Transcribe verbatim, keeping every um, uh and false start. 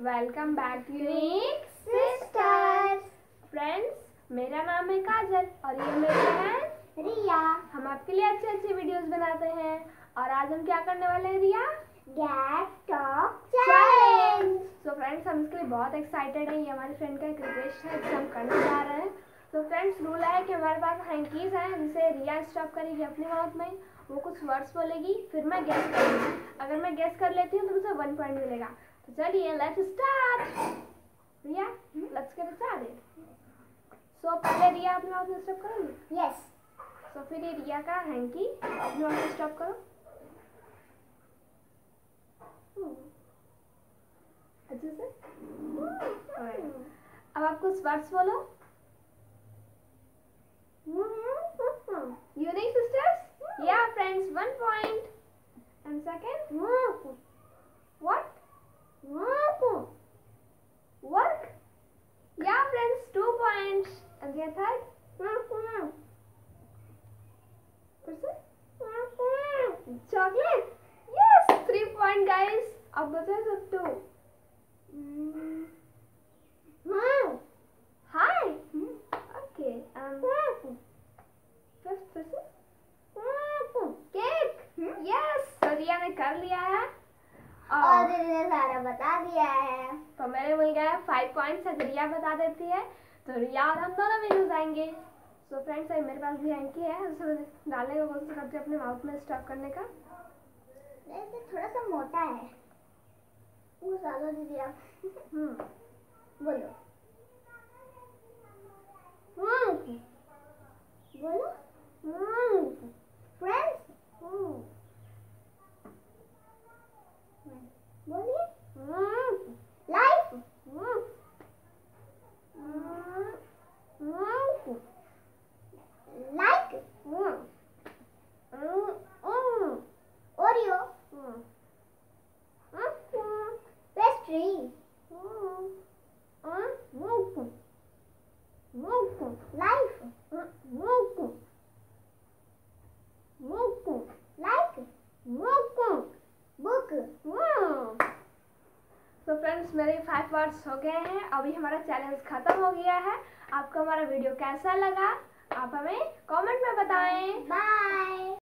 Welcome back to unique sisters. Friends, मेरा नाम है काजल और ये मेरी बहन रिया। हम आपके लिए अच्छे अच्छे वीडियोस बनाते हैं और आज हम क्या करने वाले हैं Riya? Get talk challenge. So friends, हम इसके लिए बहुत एक्साइटेड हैं। ये हमारी फ्रेंड का एक रिक्वेस्ट है जिसे हम करने जा रहे हैं। तो फ्रेंड्स, रूल है कि हमारे पास हैंकीज हैं जिसे रिया स्टॉप करेगी अपनी माउथ में। वो कुछ वर्ड्स बोलेगी, फिर मैं गेस करूँगी। अगर मैं गेस कर लेती हूँ तो मुझे वन पॉइंट मिलेगा। तो चलिए let's start. Riya, let's get started. So पहले रिया अपनी माउथ में स्टॉप करोगी? यस। सो फिर ये रिया का हैंकी अपनी माउथ में स्टॉप करो। अच्छे से। अब आप कुछ वर्ड्स बोलो। Unique sisters? Yeah, friends, one point. And second? What? Work? Yeah, friends, two points. And the third? Chocolate? Yes, three point, guys. अब बचे सब two. Hi. Okay. Um. Fifth person? Cake. Yes, तो रिया ने कर लिया है और रिया सारा बता दिया है, तो मेरे मिल गया फाइव पॉइंट्स। अगर रिया बता देती है तो रिया और हम दोनों भी जीत जाएंगे। सो फ्रेंड्स, मेरे पास भी हैंकी है, उसे डालने का कोशिश करते अपने माउथ में स्टॉप करने का। वैसे थोड़ा सा मोटा है वो सालो दीदी। आप हम्म बोलो। हम्म बोलो। हम्म फ्रेंड्स। हम्म बोलिए। Hmm life. Hmm hmm like. Hmm hmm Oreo. Hmm hmm pastry. Hmm hmm life. Hmm like book. तो फ्रेंड्स, मेरे फाइव वर्ड्स हो गए हैं। अभी हमारा चैलेंज खत्म हो गया है। आपको हमारा वीडियो कैसा लगा आप हमें कमेंट में बताएं। बाय।